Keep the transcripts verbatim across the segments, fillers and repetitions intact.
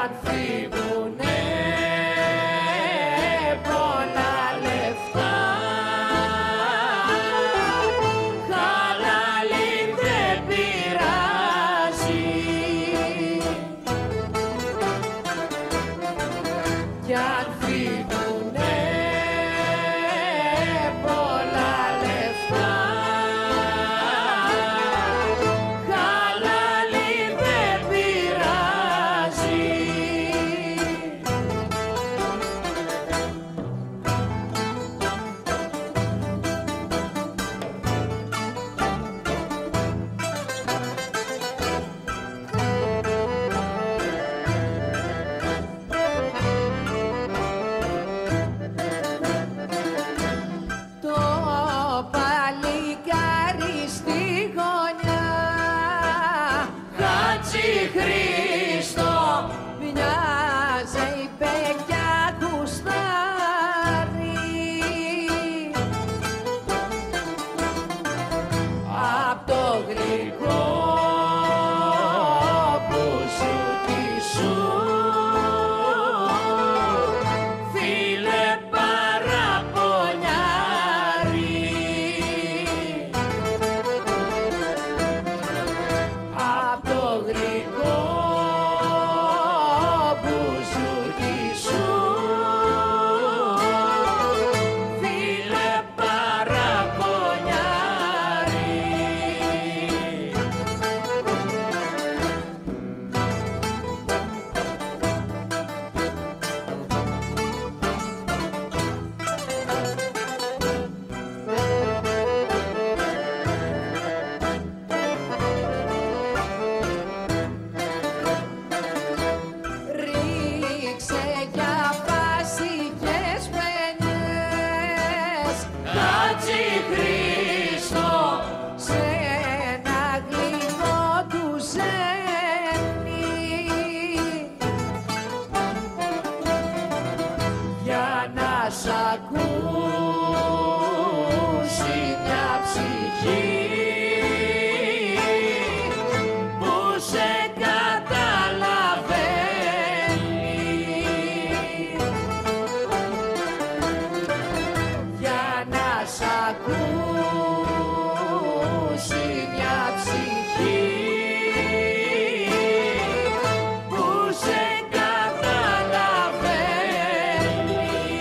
αν φύγουνε πολλά λεφτά, χαλάλι δεν πειράζει. Κι αν φύγουνε πολλά λεφτά, χαλάλι δεν πειράζει. Το παλικάρι στη γωνιά, Χατζη Χρήστο, μοιάζει παιδιά κουστάρι. Απ' το γλυκό μπουζούκι σου, φίλε παραπονιάρι. Απ' το γλυκό μπουζούκι σου, φίλε παραπονιάρι. Ρίξε για βασικές παινιές, Χατζη Χρήστο, σε ένα γλυκό του ζένι, για να σ' ακούσει μια ψυχή που σε καταλαβαίνει. Για να σ' ακούσει μια ψυχή που σε καταλαβαίνει.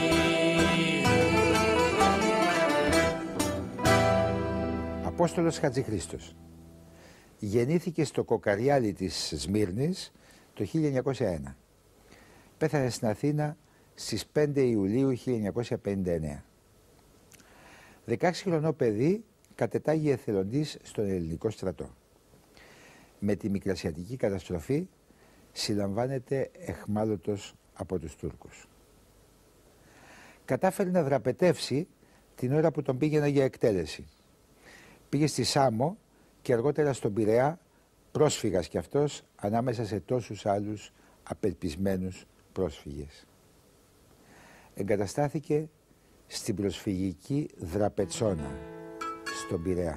Απόστολος Χατζηχρήστος. Γεννήθηκε στο Κοκαριάλι της Σμύρνης το χίλια εννιακόσια ένα. Πέθανε στην Αθήνα στις πέντε Ιουλίου χίλια εννιακόσια πενήντα εννέα. δεκαέξι χρονό παιδί, κατετάγει εθελοντής στον ελληνικό στρατό. Με τη Μικρασιατική καταστροφή συλλαμβάνεται εχμάλωτος από τους Τούρκους. Κατάφερε να δραπετεύσει την ώρα που τον πήγαιναν για εκτέλεση. Πήγε στη Σάμο και αργότερα στον Πειραιά, πρόσφυγας κι αυτός ανάμεσα σε τόσους άλλους απελπισμένους πρόσφυγες. Εγκαταστάθηκε στην προσφυγική Δραπετσόνα, στον Πειραιά.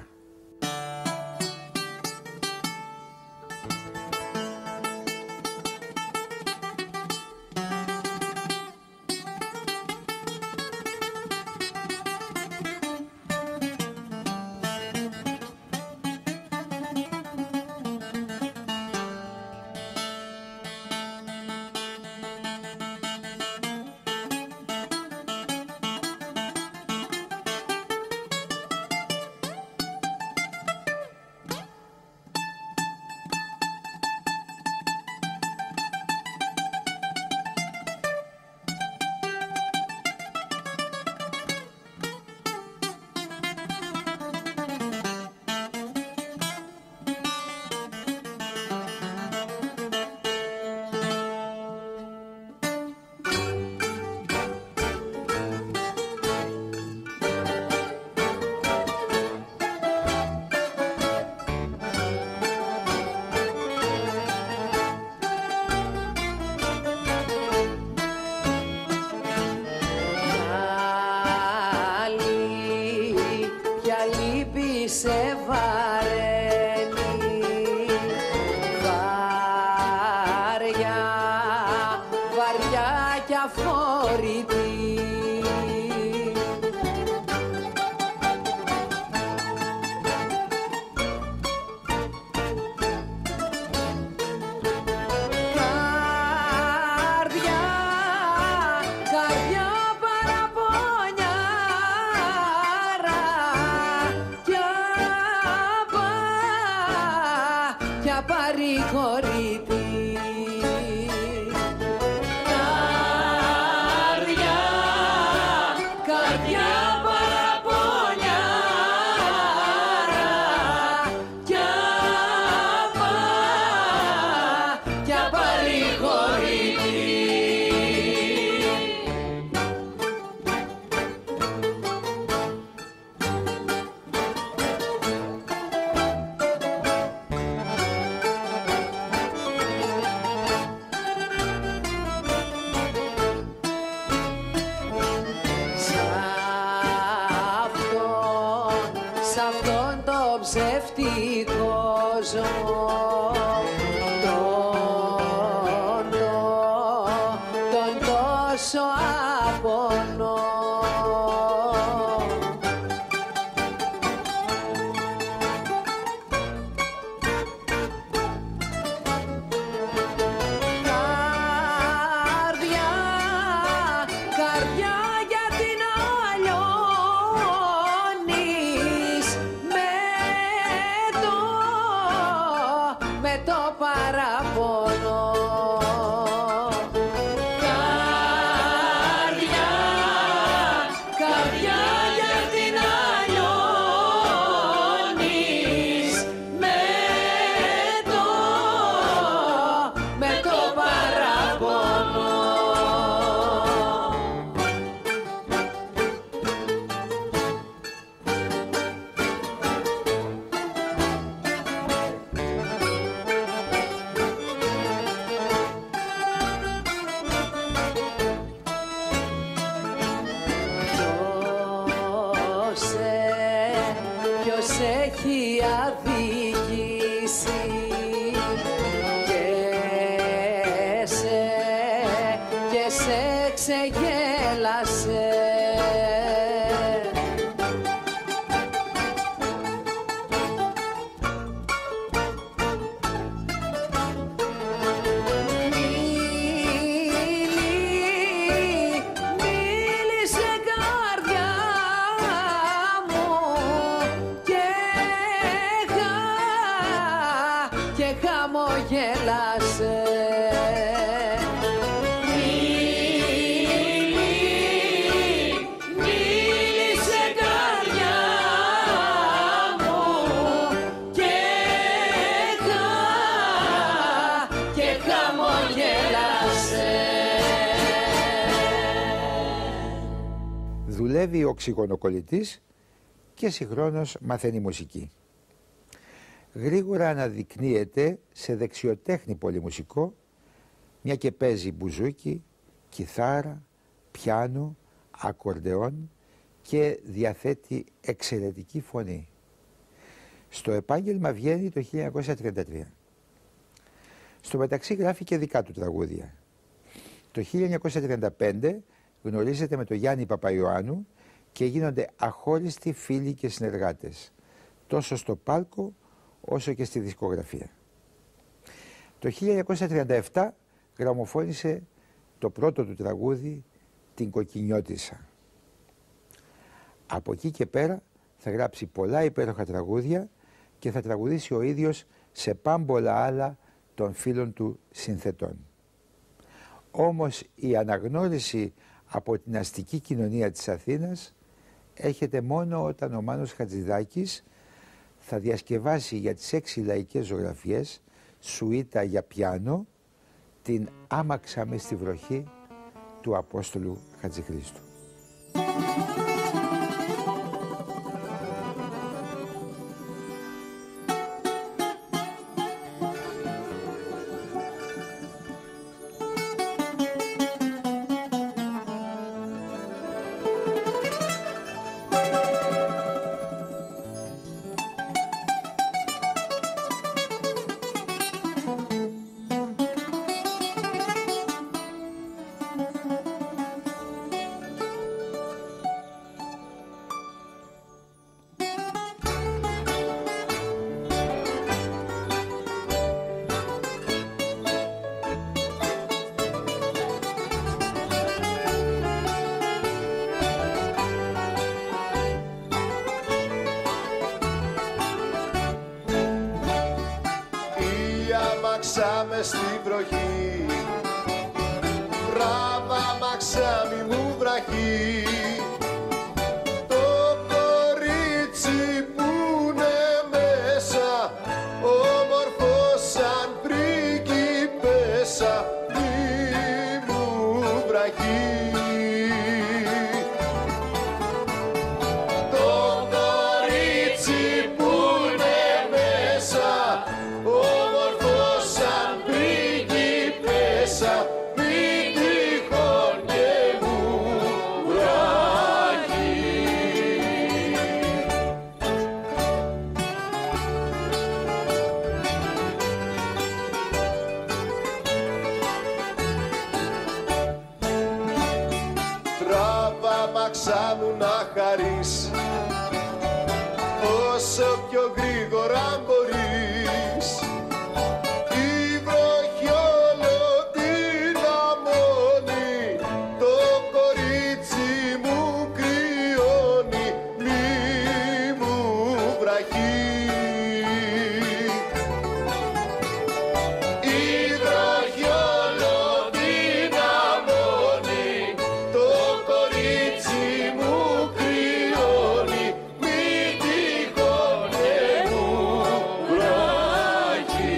κόσμο τον, τον τόσο απονό. Καρδιά, καρδιά, γιατί να λιώνεις με το, με το παραπονό. Καρδιά, καρδιά, γιατί να λιώνεις με το, με το παραπονό. Ποιος έχει αδικήσει και σε, και σε ξεγέλασε. Μίλησε καρδιά μου και χα, και χαμογέλασε. Μίλησε καρδιά μου και χα, και χαμογέλασε. Δουλεύει οξυγονοκολλητής και συγχρόνως μαθαίνει μουσική. Γρήγορα αναδεικνύεται σε δεξιοτέχνη πολυμουσικό, μια και παίζει μπουζούκι, κιθάρα, πιάνο, ακορντεόν και διαθέτει εξαιρετική φωνή. Στο επάγγελμα βγαίνει το χίλια εννιακόσια τριάντα τρία. Στο μεταξύ γράφει και δικά του τραγούδια. Το χίλια εννιακόσια τριάντα πέντε γνωρίζεται με τον Γιάννη Παπαϊωάννου και γίνονται αχώριστοι φίλοι και συνεργάτες, τόσο στο πάλκο όσο και στη δισκογραφία. Το χίλια εννιακόσια τριάντα επτά γραμμοφώνησε το πρώτο του τραγούδι, «Την Κοκκινιώτισσα». Από εκεί και πέρα θα γράψει πολλά υπέροχα τραγούδια και θα τραγουδήσει ο ίδιος σε πάμπολα άλλα των φίλων του συνθετών. Όμως η αναγνώριση από την αστική κοινωνία της Αθήνας έρχεται μόνο όταν ο Μάνος Χατζηδάκης θα διασκευάσει για τις έξι λαϊκές ζωγραφιές σουίτα για πιάνο την «Άμαξα μες στη βροχή» του Απόστολου Χατζηχρήστου. Άμαξα στη βροχή, μπράβα μαξάμι μου βραχή. Το κορίτσι που είναι μέσα, όμορφο σαν πρίγκιπέσσα, μη μου βραχή. Το κορίτσι που είναι μέσα, όμορφο σαν πρίγκιπέσσα, μη τυχόν και μου βράχει. αμαξάνου να χαρείς όσο πιο γρήγορα μπορείς. Η βροχή όλο δυναμώνει, το κορίτσι μου κρυώνει, μη μου βραχεί. Η βροχή όλο δυναμώνει, το κορίτσι μου κρυώνει, μη τυχόν και μου βραχεί.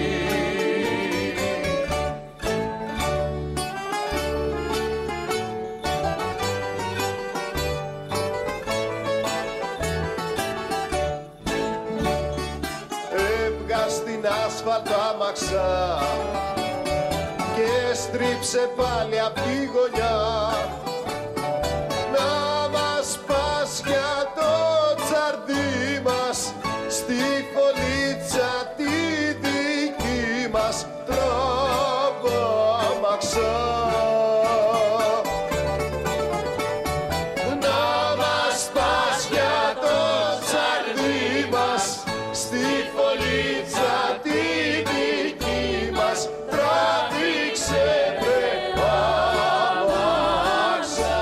Έβγα στην άσφαλτο άμαξα και στρίψε πάλι απ' τη γωνιά, να μας πας για το τσαρδί μας στη φωλίτσα τη δική μας τραβάμαξα. Να μας πας για το τσαρδί μας στη φωλίτσα τη δική μας τραβήξε βρε αμάξα.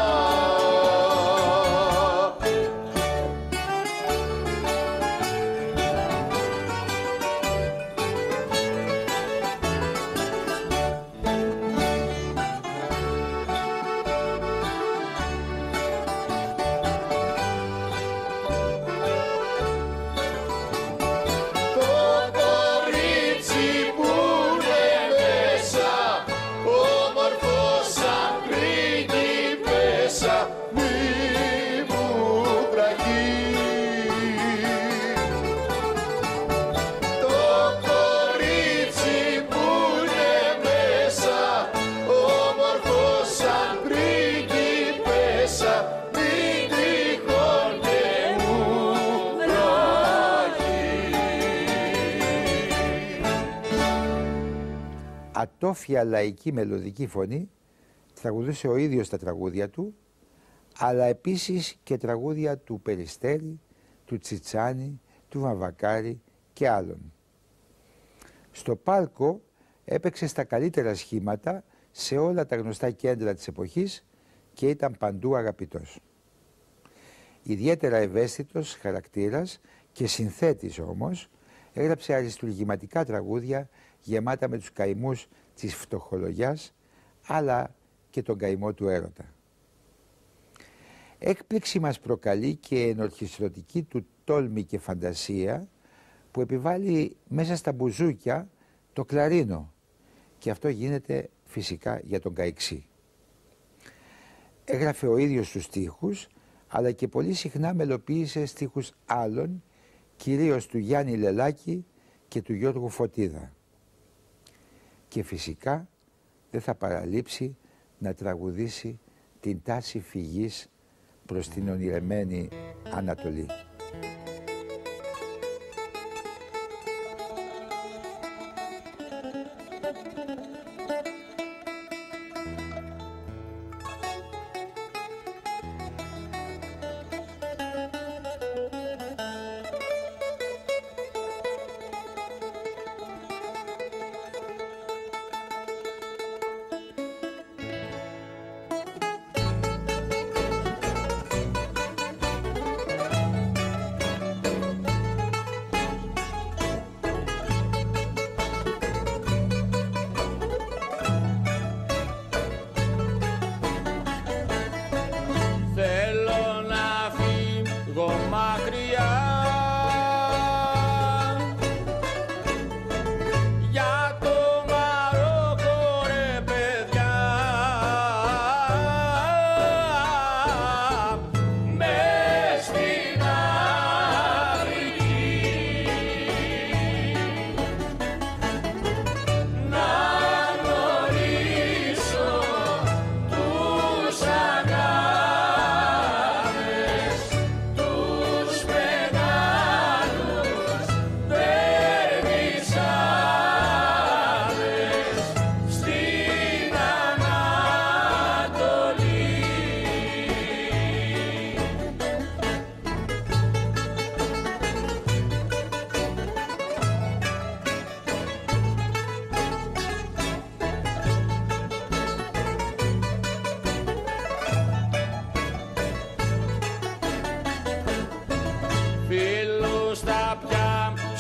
Το κορίτσι που είναι μέσα, όμορφο σαν πρίγκιπεσσα, μη μου βραχεί. Το κορίτσι που είναι μέσα, όμορφο σαν πρίγκιπεσσα, μη τυχόν και μου βραχεί. Ατόφια λαϊκή μελωδική φωνή, τραγουδούσε ο ίδιος τα τραγούδια του, αλλά επίσης και τραγούδια του Περιστέρη, του Τσιτσάνη, του Βαμβακάρη και άλλων. Στο πάρκο έπαιξε στα καλύτερα σχήματα σε όλα τα γνωστά κέντρα της εποχής και ήταν παντού αγαπητός. Ιδιαίτερα ευαίσθητος χαρακτήρας και συνθέτης όμως, έγραψε αριστουργηματικά τραγούδια γεμάτα με τους καημούς της φτωχολογιάς, αλλά και τον καημό του έρωτα. Έκπληξη μας προκαλεί και η ενορχιστρωτική του τόλμη και φαντασία που επιβάλλει μέσα στα μπουζούκια το κλαρίνο, και αυτό γίνεται φυσικά για τον καϊξή. Έγραφε ο ίδιος τους στίχους, αλλά και πολύ συχνά μελοποίησε στίχους άλλων, κυρίως του Γιάννη Λελάκη και του Γιώργου Φωτίδα. Και φυσικά δεν θα παραλείψει να τραγουδήσει την τάση φυγής προς την ονειρεμένη Ανατολή.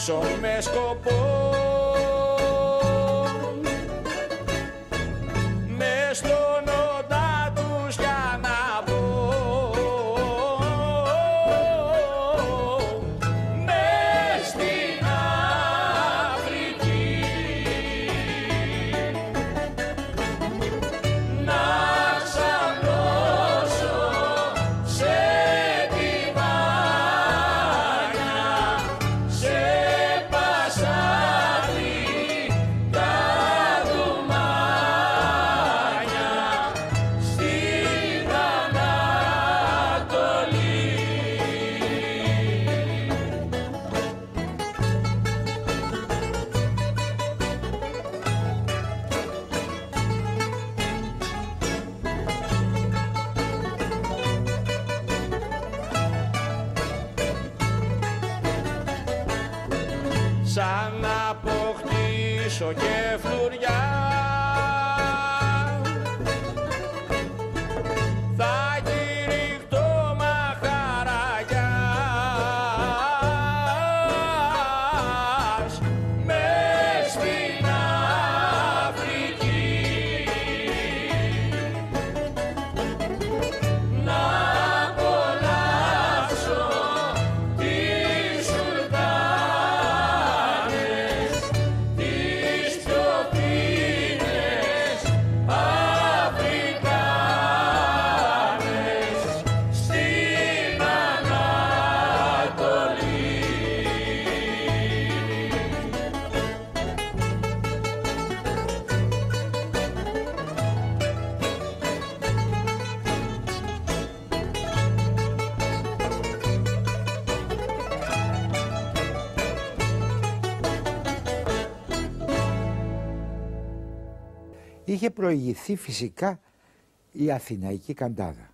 φτάσω με σκοπό μες στον όντα τους για να μπω μες στην Αφρική να ξαπλώσω σε τη βάνια σε πασάρι τα δουμάνια στην Ανατολή. Σαν να αποκτήσω και φλουριά θα κηρυχτώ μαχαραγιάς μες στην Αφρική να απολαύσω τις σουλτάνες τις πιο φίνες Αφρικάνες στην Ανατολή. Είχε προηγηθεί φυσικά η Αθηναϊκή Καντάδα.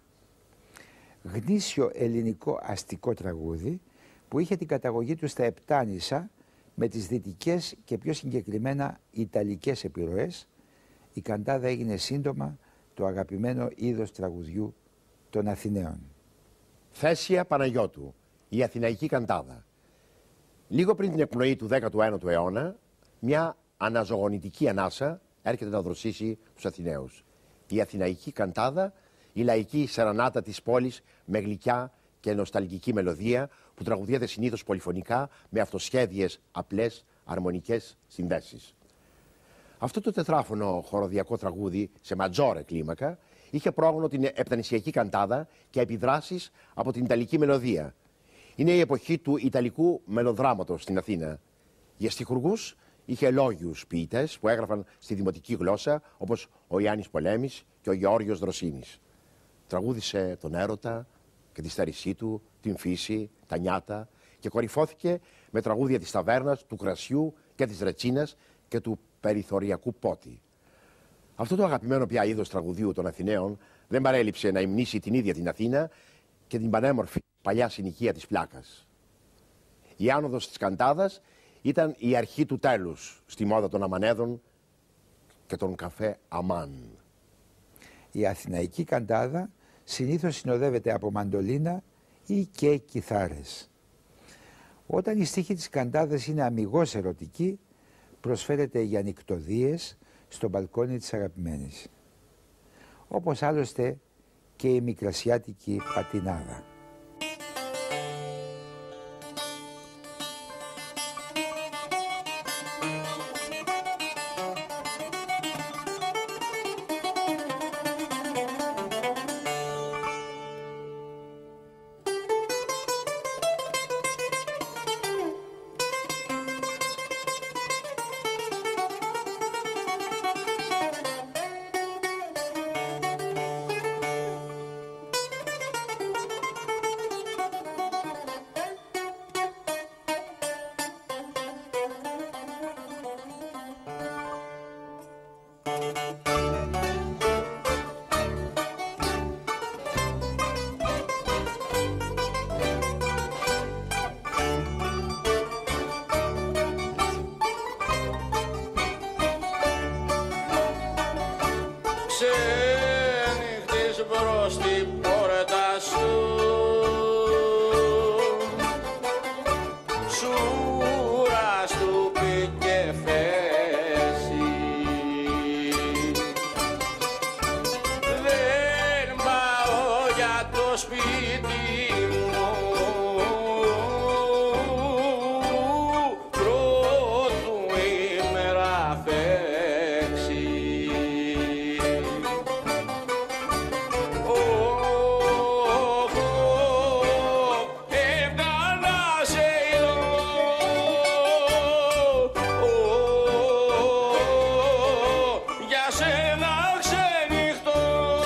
Γνήσιο ελληνικό αστικό τραγούδι που είχε την καταγωγή του στα Επτάνησα με τις δυτικές και πιο συγκεκριμένα ιταλικές επιρροές. Η Καντάδα έγινε σύντομα το αγαπημένο είδος τραγουδιού των Αθηναίων. Θέσια Παναγιώτου, η Αθηναϊκή Καντάδα. Λίγο πριν την εκπνοή του δέκατου ένατου αιώνα, μια αναζωογονητική ανάσα έρχεται να δροσίσει τους Αθηναίους. Η Αθηναϊκή Καντάδα, η λαϊκή σερανάτα της πόλης με γλυκιά και νοσταλγική μελωδία που τραγουδιέται συνήθως πολυφωνικά με αυτοσχέδιες απλές αρμονικές συνδέσεις. Αυτό το τετράφωνο χοροδιακό τραγούδι σε ματζόρε κλίμακα είχε πρόγνω την επτανησιακή καντάδα και επιδράσεις από την ιταλική μελωδία. Είναι η εποχή του ιταλικού μελοδράματος στην Αθήνα. Για στιχουργούς είχε λόγιους ποιητές που έγραφαν στη δημοτική γλώσσα, όπως ο Ιάννης Πολέμης και ο Γεώργιος Δροσίνης. Τραγούδισε τον έρωτα και τη στέρησή του, την φύση, τα νιάτα και κορυφώθηκε με τραγούδια της ταβέρνας, του κρασιού και της ρετσίνας και του περιθωριακού πότη. Αυτό το αγαπημένο πια είδος τραγουδίου των Αθηναίων δεν παρέλειψε να υμνήσει την ίδια την Αθήνα και την πανέμορφη παλιά συνοικία της Πλάκας. Η άνοδος της Καντάδας ήταν η αρχή του τέλους στη μόδα των Αμανέδων και τον καφέ Αμάν. Η Αθηναϊκή Καντάδα συνήθως συνοδεύεται από μαντολίνα ή και κιθάρες. Όταν η στίχη της Καντάδας είναι αμιγώς ερωτική, προσφέρεται για νυκτοδίες στο μπαλκόνι της αγαπημένης. Όπως άλλωστε και η μικρασιάτικη πατινάδα. Ξενυχτείς μπρος την πόρτα σου, σούρα σπίτι μου πρώτου ημέρα φέξει. Έβγαλα σε ειδώ για σένα ξενυχτώ.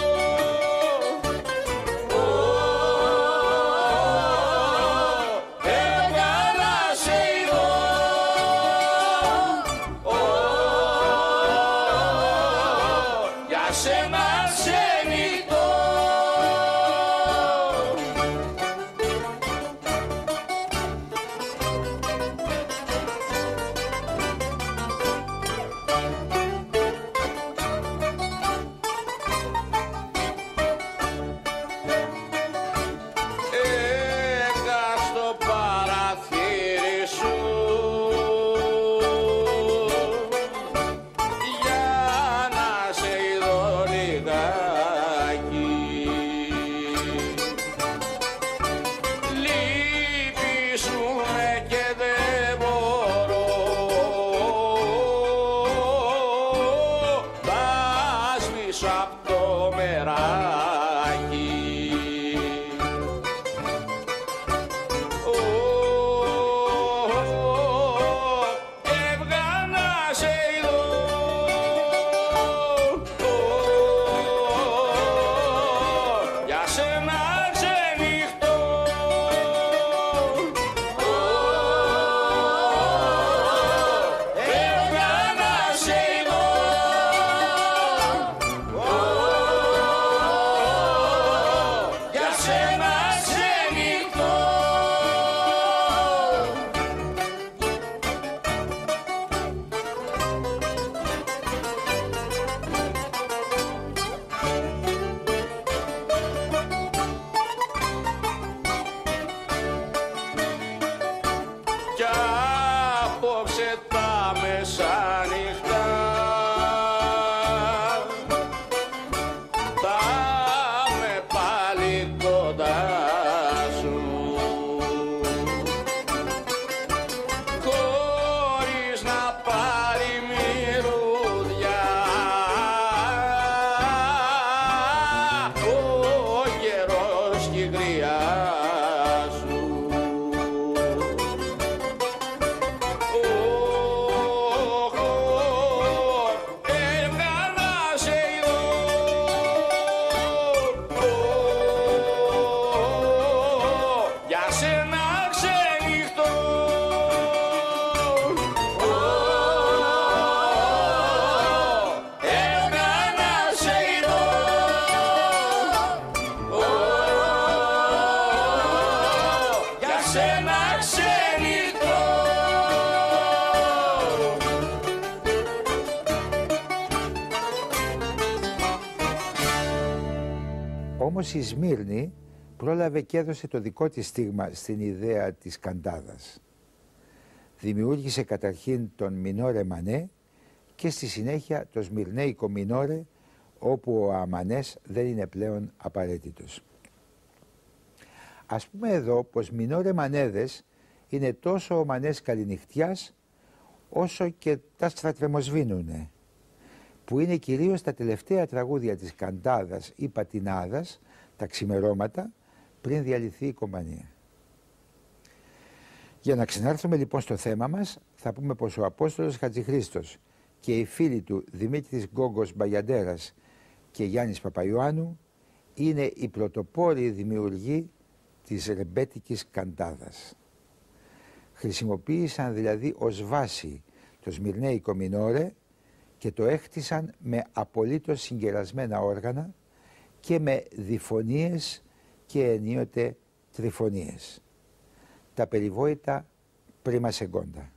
Όμως η Σμύρνη πρόλαβε και έδωσε το δικό της στίγμα στην ιδέα της καντάδας. Δημιούργησε καταρχήν τον μινόρε μανέ και στη συνέχεια το σμυρνέικο μινόρε, όπου ο αμανές δεν είναι πλέον απαραίτητος. Ας πούμε εδώ πως μινόρε μανέδες είναι τόσο ο μανές καληνυχτιάς όσο και τα στρατρεμοσβήνουνε, που είναι κυρίως τα τελευταία τραγούδια της καντάδας ή πατινάδας, τα ξημερώματα, πριν διαλυθεί η κομπανία. Για να ξανάρθουμε λοιπόν στο θέμα μας, θα πούμε πως ο Απόστολος Χατζηχρήστος και οι φίλοι του Δημήτρης Γκόγκος Μπαγιαντέρας και Γιάννης Παπαϊωάννου είναι οι πρωτοπόροι δημιουργοί της ρεμπέτικης καντάδας. Χρησιμοποίησαν δηλαδή ως βάση το σμυρνέικο μινόρε και το έχτισαν με απολύτως συγκερασμένα όργανα και με διφωνίες και ενίοτε τριφωνίες. Τα περιβόητα πρίμα σεγκόντα.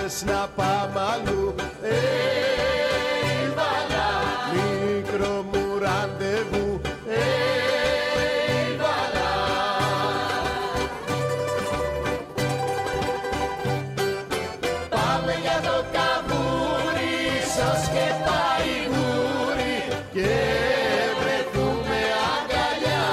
λες να πάμε αλλού. Ει βαλά, μικρό μου ραντεβού. Ει βαλά. Πάμε για το καβούρι, ίσως και πάει γούρι και βρεθούμε αγκαλιά.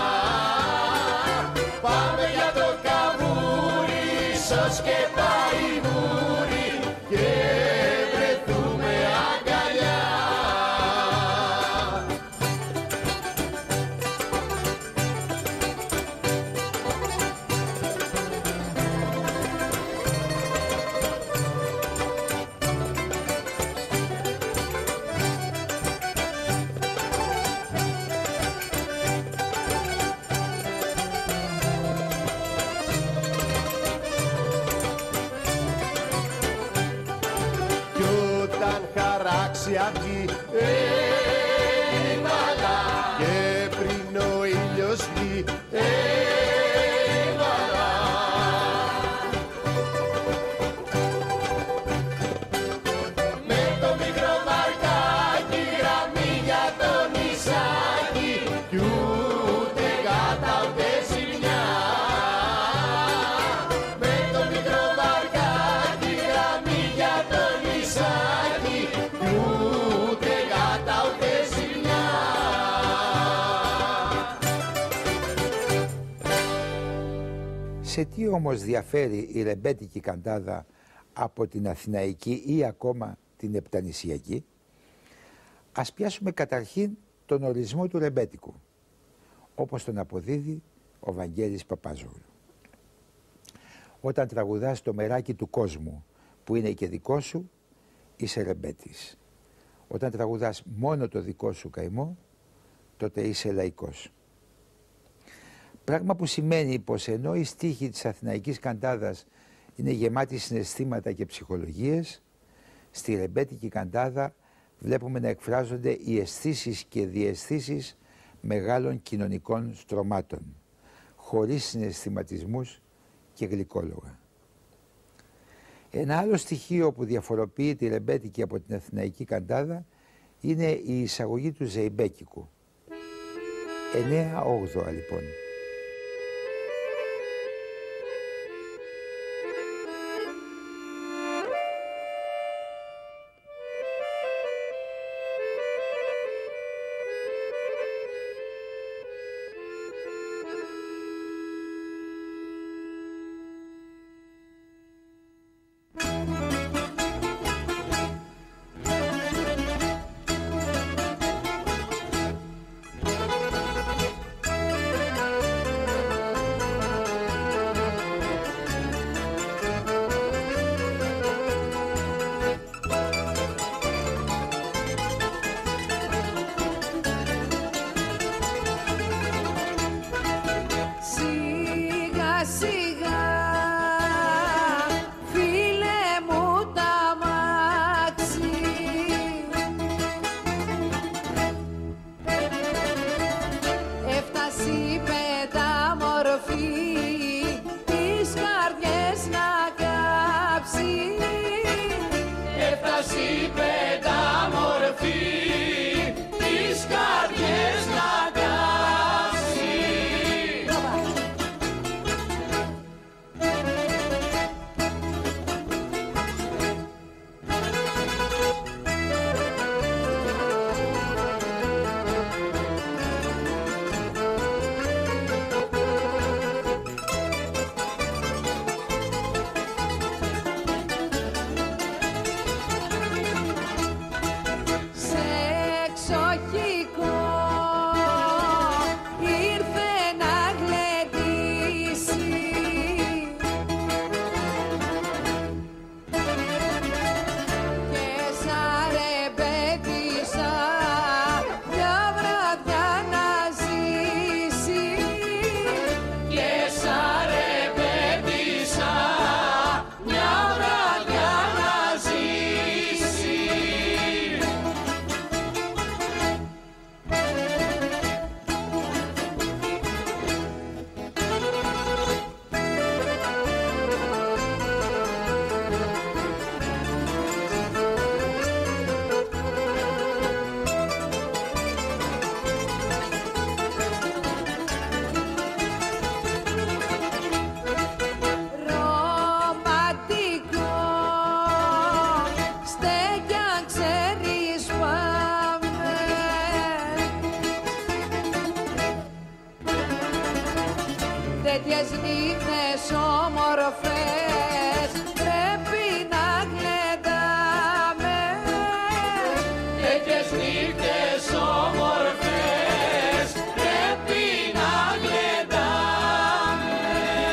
Πάμε για το καβούρι, ίσως και πάει γούρι και βρεθούμε αγκαλιά. Κι όταν χαράξει αυγή, ει βαλά, και πριν ο ήλιος βγει, ει βαλά. Με το μικρό βαρκάκι, γραμμή για το νησάκι, κι ούτε γάτα ούτε ζημιά. Με το μικρό βαρκάκι, γραμμή για το νησάκι, κι ούτε γάτα ούτε ζημιά. Σε τι όμως διαφέρει η ρεμπέτικη καντάδα από την αθηναϊκή ή ακόμα την επτανησιακή? Ας πιάσουμε καταρχήν τον ορισμό του ρεμπέτικου, όπως τον αποδίδει ο Βαγγέλης Παπάζογλου. Όταν τραγουδάς το μεράκι του κόσμου που είναι και δικό σου, είσαι ρεμπέτης. Όταν τραγουδάς μόνο το δικό σου καημό, τότε είσαι λαϊκός. Πράγμα που σημαίνει πως ενώ οι στίχοι της αθηναϊκής καντάδας είναι γεμάτοι συναισθήματα και ψυχολογίες, στη ρεμπέτικη καντάδα βλέπουμε να εκφράζονται οι αισθήσεις και διαισθήσεις μεγάλων κοινωνικών στρωμάτων, χωρίς συναισθηματισμούς και γλυκόλογα. Ένα άλλο στοιχείο που διαφοροποιεί τη ρεμπέτικη από την αθηναϊκή καντάδα είναι η εισαγωγή του ζεϊμπέκικου. εννέα όγδοα λοιπόν. τέτοιες νύχτες όμορφες πρέπει να γλεντάμε. Τέτοιες νύχτες όμορφες πρέπει να γλεντάμε.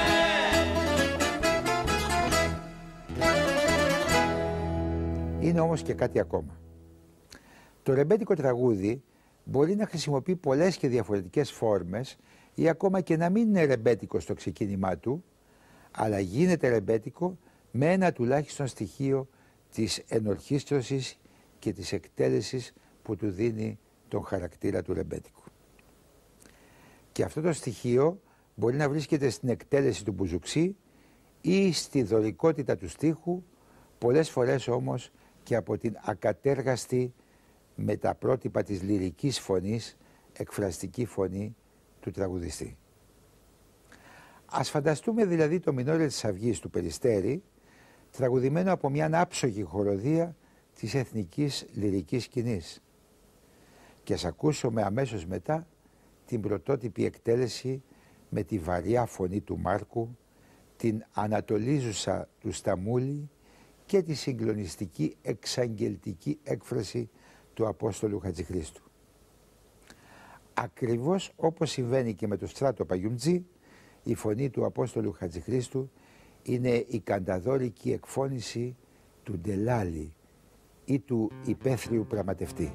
Είναι όμως και κάτι ακόμα. Το ρεμπέτικο τραγούδι μπορεί να χρησιμοποιεί πολλές και διαφορετικές φόρμες ή ακόμα και να μην είναι ρεμπέτικο στο ξεκίνημά του, αλλά γίνεται ρεμπέτικο με ένα τουλάχιστον στοιχείο της ενορχήστρωσης και της εκτέλεσης που του δίνει τον χαρακτήρα του ρεμπέτικου. Και αυτό το στοιχείο μπορεί να βρίσκεται στην εκτέλεση του μπουζουξί ή στη δωρικότητα του στίχου, πολλές φορές όμως και από την ακατέργαστη με τα πρότυπα της λυρικής φωνής, εκφραστική φωνή του τραγουδιστή. Ας φανταστούμε δηλαδή το Μινόρε της Αυγής του Περιστέρη, τραγουδημένο από μια άψογη χοροδία της εθνικής λυρικής σκηνής. Και ας ακούσουμε αμέσως μετά την πρωτότυπη εκτέλεση με τη βαριά φωνή του Μάρκου, την ανατολίζουσα του Σταμούλη και τη συγκλονιστική εξαγγελτική έκφραση του Απόστολου Χατζηχρήστου. Ακριβώς όπως συμβαίνει και με το Στράτο Παγιουμτζή, η φωνή του Απόστολου Χατζηχρήστου είναι η κανταδόρικη εκφώνηση του Ντελάλη ή του υπαίθριου πραγματευτή.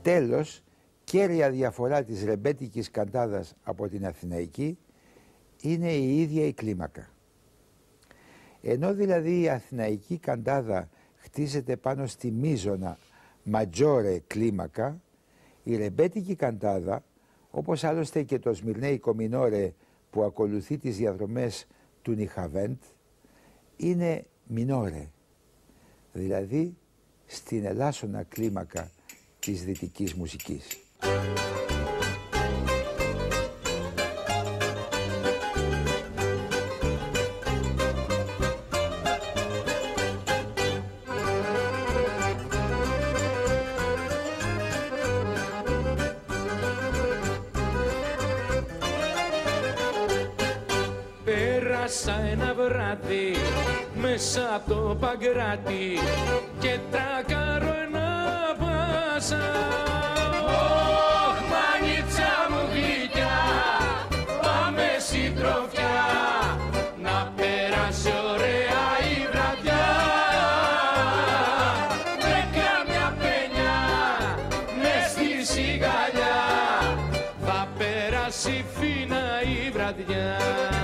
Τέλος, κέρια διαφορά της ρεμπέτικης καντάδας από την αθηναϊκή είναι η ίδια η κλίμακα. Ενώ δηλαδή η αθηναϊκή καντάδα χτίζεται πάνω στη μείζωνα ματζόρε κλίμακα, η ρεμπέτικη καντάδα, όπως άλλωστε και το σμυρνέικο μινόρε που ακολουθεί τις διαδρομές του Νιχαβέντ, είναι μινόρε, δηλαδή στην ελάσσονα κλίμακα της δυτικής μουσικής. Πέρασα ένα βράδυ μέσα από το Παγκράτη και τρακάρω ένα πάσα. Ωχ, μανίτσα μου γλυκιά, πάμε συντροφιά, να περάσει ωραία η βραδιά. Με κάμια πενιά, μες στη σιγαλιά, θα περάσει φίνα η βραδιά.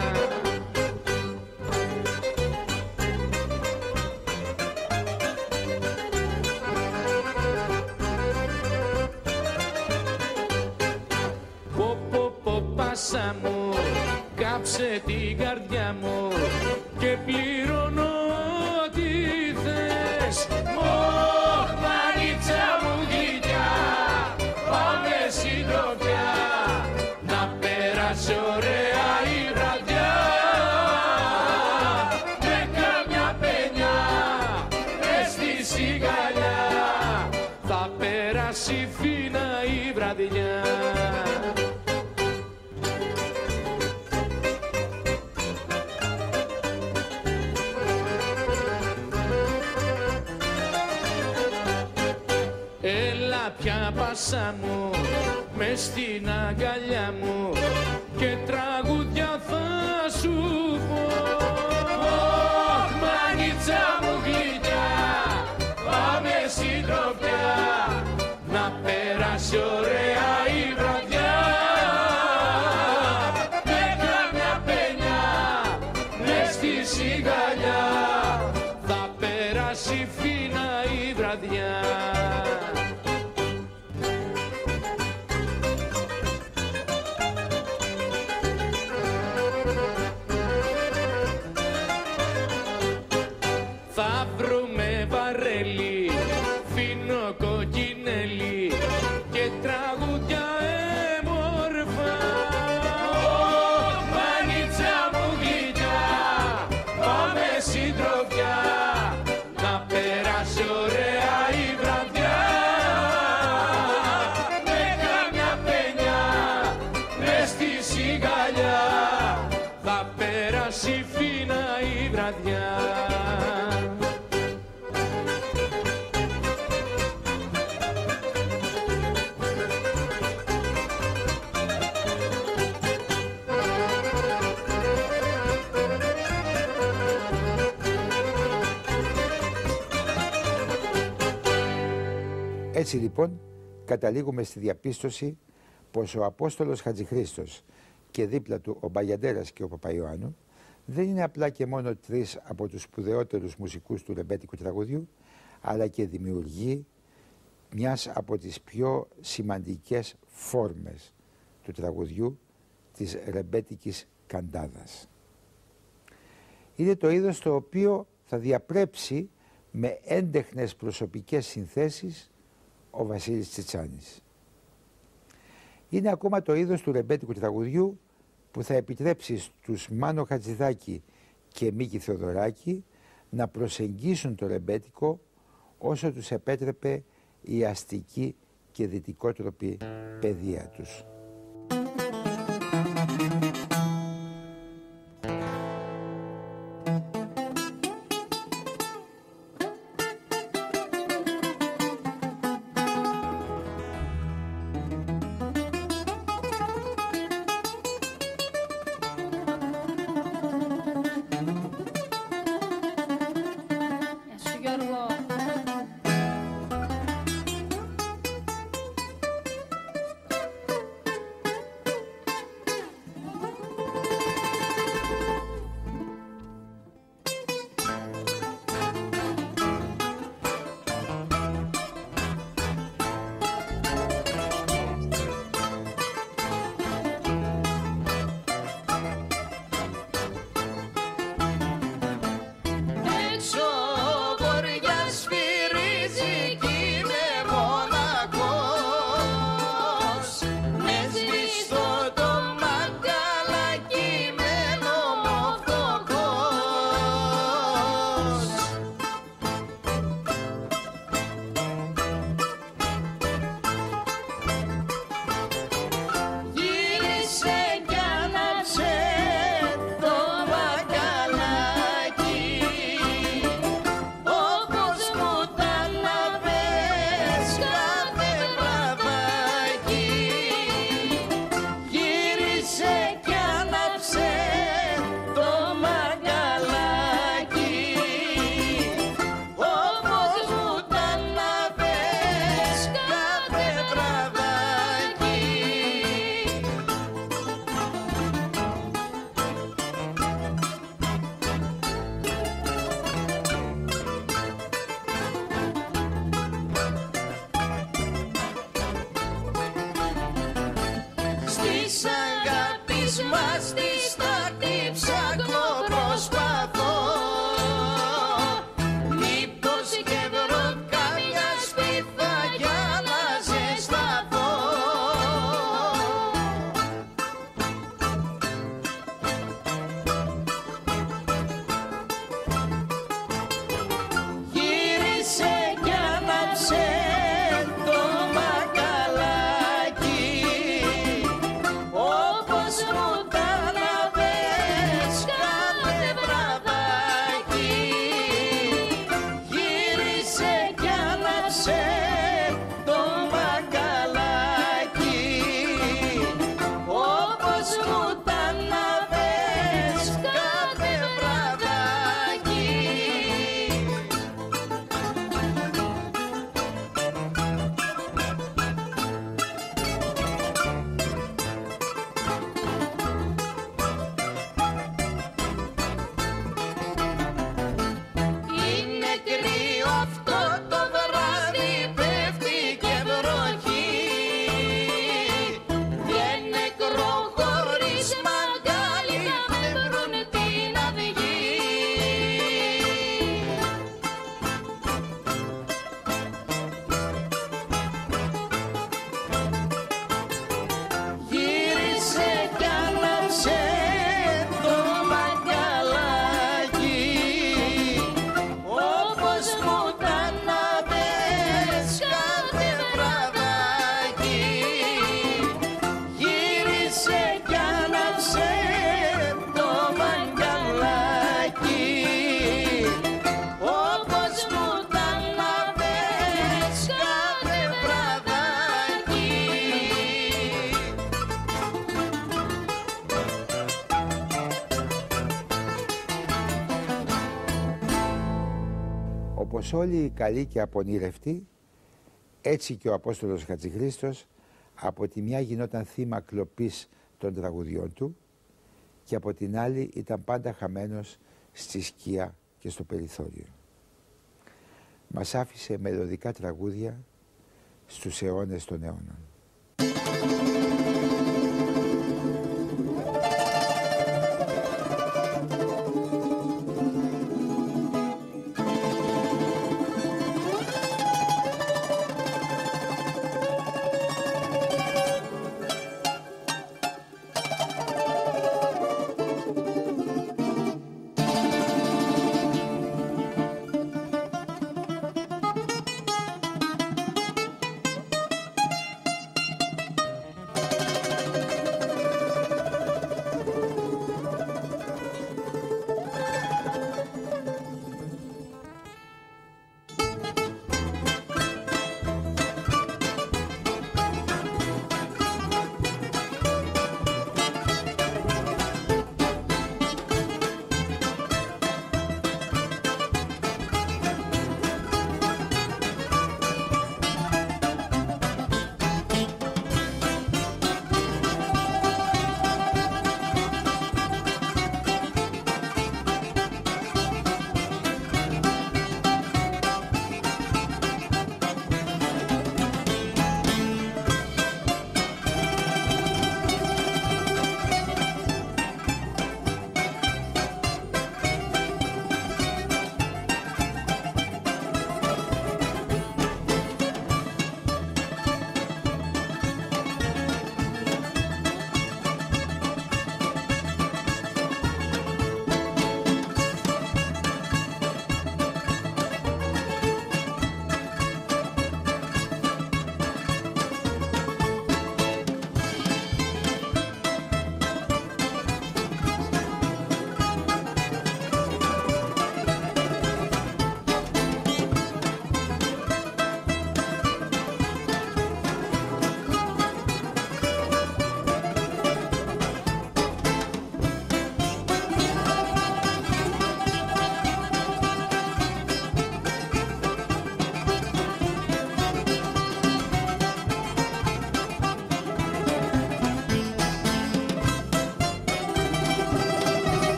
Πάσα μου, κάψε την καρδιά μου και πληρώνω ό,τι θες. Ωχ, μανίτσα μου γλυκιά, πάμε συντροφιά, να περάσει ωραία η βραδιά. Με κάμια πενιά, μες στη σιγαλιά, θα περάσει φίνα η βραδιά. Πια πάσα μου, μες στην αγκαλιά μου και τραγούδια θα σου πω. Ωχ, μανίτσα μου γλυκιά, πάμε συντροφιά, να περάσει ωραία η βραδιά. Με κάμια πενιά, μες στη σιγαλιά, θα περάσει φίνα η βραδιά. Θα βρούμε βαρέλι, φίνο κοκκινέλι και τραγούδια έμορφα. Ωχ, μανίτσα μου γλυκιά, πάμε συντροφιά, να περάσει ωραία η βραδιά. Με κάμια πενιά, μες στη σιγαλιά, θα περάσει φίνα η βραδιά. Έτσι λοιπόν καταλήγουμε στη διαπίστωση πως ο Απόστολος Χατζηχρήστος και δίπλα του ο Μπαγιαντέρας και ο Παπαϊωάννου δεν είναι απλά και μόνο τρεις από τους σπουδαιότερους μουσικούς του ρεμπέτικου τραγουδιού, αλλά και δημιουργοί μιας από τις πιο σημαντικές φόρμες του τραγουδιού, της ρεμπέτικης καντάδας. Είναι το είδος το οποίο θα διαπρέψει με έντεχνες προσωπικές συνθέσεις ο Βασίλης Τσιτσάνης. Είναι ακόμα το είδος του ρεμπέτικου τραγουδιού που θα επιτρέψει στους Μάνο Χατζηδάκη και Μίκη Θεοδωράκη να προσεγγίσουν το ρεμπέτικο όσο τους επέτρεπε η αστική και δυτικότροπη παιδεία τους. μας τη στάχτη ψάχνω προσπαθώ. Μήπως και βρω καμιά σπίθα για να ζεσταθώ. Γύρισε κι άναψε το μπακαλάκι, όπως μου τα αναβες κάθε βραδάκι. Γύρισε κι άναψε το μπακαλάκι, όπως μου τα αναβες κάθε βραδάκι. Είναι κρύο αυτό το βράδυ, πέφτει και βροχή. Δεν νεκρό χωρίς μαγκάλι, δεν βρουνε την αυγή. Γύρισε κι άναψε το μπακαλάκι, όπως μου τα αναβες κάθε βραδάκι. Γύρισε κι άναψε το μπακαλάκι, όπως μου τα αναβες κάθε βραδάκι. Όπως όλοι οι καλοί και απονήρευτοι, έτσι και ο Απόστολος Χατζηχρήστος από τη μια γινόταν θύμα κλοπής των τραγουδιών του και από την άλλη ήταν πάντα χαμένος στη σκία και στο περιθώριο. Μας άφησε μελωδικά τραγούδια στους αιώνες των αιώνων.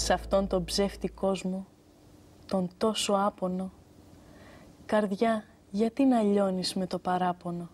σε αυτόν τον ψεύτη κόσμο, τον τόσο άπονο. Καρδιά, γιατί να λιώνεις με το παράπονο.